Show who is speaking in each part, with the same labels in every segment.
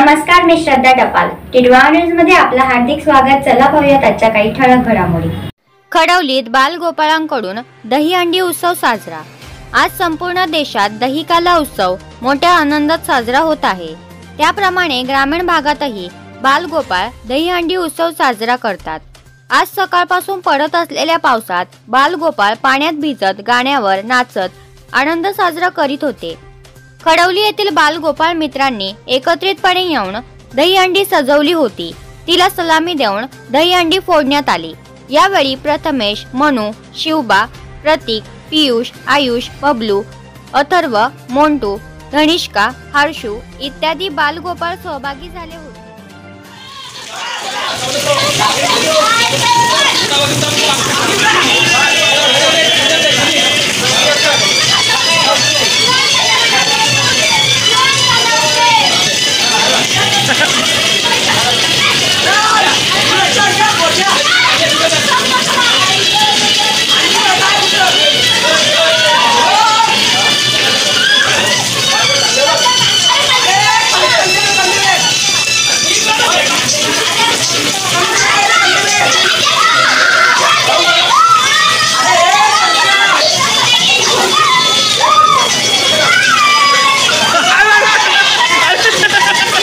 Speaker 1: नमस्कार, मी श्रद्धा टपाल. टिडवा न्यूज मध्ये आपलं हार्दिक स्वागत. चला पाहूयात आजच्या काही ठळक घडामोडी.
Speaker 2: खडवलीत बालगोपाळांकडून दहीहंडी उत्सव साजरा. आज संपूर्ण देशात दहीकाला उत्सव मोठ्या आनंदात साजरा होत आहे. त्याप्रमाणे ग्रामीण भागातही बालगोपाळ दहीहंडी उत्सव साजरा करतात. आज सकाळपासून पडत असलेल्या पावसात बालगोपाळ पाण्यात भिजत गाण्यावर नाचत आनंद साजरा करीत होते. खडवली येथील बालगोपाळ मित्रांनी एकत्रितपणे येऊन दहीहंडी सजवली होती. तिला सलामी देऊन दहीहंडी फोडण्यात आली. यावेळी प्रथमेश, मनू, शिवबा, प्रतीक, पियुष, आयुष, बबलू, अथर्व, मोंटू, धनिष्का, हर्षू इत्यादी बालगोपाळ सहभागी झाले होते.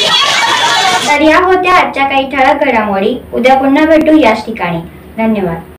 Speaker 1: तर या होत्या आजच्या काही ठळक घडामोडी. उद्या पुन्हा भेटू याच ठिकाणी. धन्यवाद.